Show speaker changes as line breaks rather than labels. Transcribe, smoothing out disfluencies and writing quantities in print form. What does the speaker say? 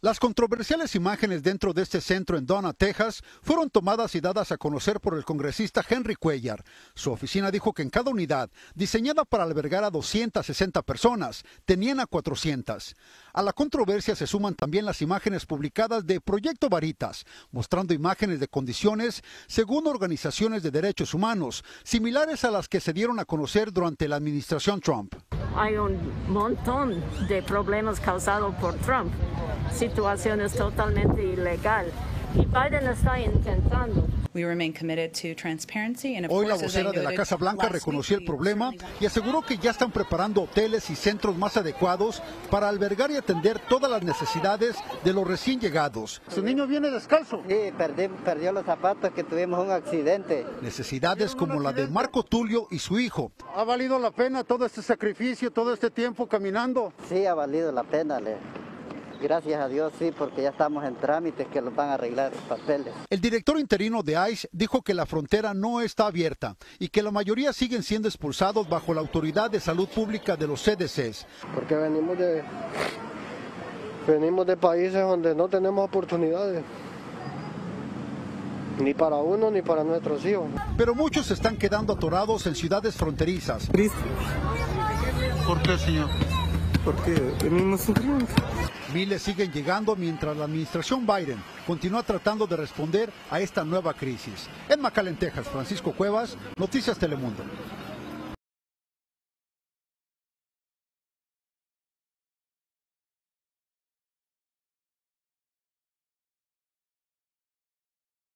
Las controversiales imágenes dentro de este centro en Donna, Texas, fueron tomadas y dadas a conocer por el congresista Henry Cuellar. Su oficina dijo que en cada unidad, diseñada para albergar a 260 personas, tenían a 400. A la controversia se suman también las imágenes publicadas de Proyecto Veritas, mostrando imágenes de condiciones, según organizaciones de derechos humanos, similares a las que se dieron a conocer durante la administración Trump.
Hay un montón de problemas causados por Trump, situaciones totalmente ilegales, y Biden está intentando.
Hoy la vocera de la Casa Blanca reconoció el problema y aseguró que ya están preparando hoteles y centros más adecuados para albergar y atender todas las necesidades de los recién llegados. Su niño viene descalzo.
Sí, perdió los zapatos, que tuvimos un accidente.
Necesidades como la de Marco Tulio y su hijo.
¿Ha valido la pena todo este sacrificio, todo este tiempo caminando?
Sí, ha valido la pena, Gracias a Dios, sí, porque ya estamos en trámites que los van a arreglar los papeles.
El director interino de ICE dijo que la frontera no está abierta y que la mayoría siguen siendo expulsados bajo la autoridad de salud pública de los CDCs.
Porque venimos de países donde no tenemos oportunidades. Ni para uno ni para nuestros hijos.
Pero muchos se están quedando atorados en ciudades fronterizas.
¿Por qué, señor?
Porque venimos sufriendo.
Miles siguen llegando mientras la administración Biden continúa tratando de responder a esta nueva crisis. En McAllen, Texas, Francisco Cuevas, Noticias Telemundo.